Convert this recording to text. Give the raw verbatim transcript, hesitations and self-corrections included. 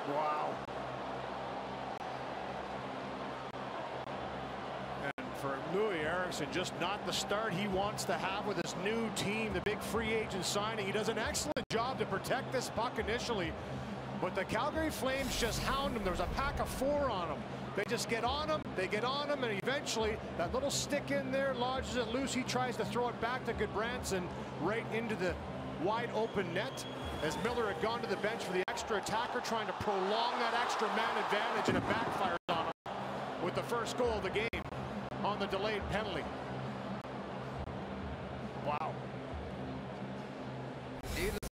Wow. And for Loui Eriksson, just not the start he wants to have with his new team, the big free agent signing. He does an excellent job to protect this puck initially, but the Calgary Flames just hound him. There was a pack of four on him. They just get on him, they get on him, and eventually that little stick in there lodges it loose. He tries to throw it back to Goodbranson right into the wide open net, as Miller had gone to the bench for the extra attacker, trying to prolong that extra man advantage, and it backfires on him with the first goal of the game on the delayed penalty.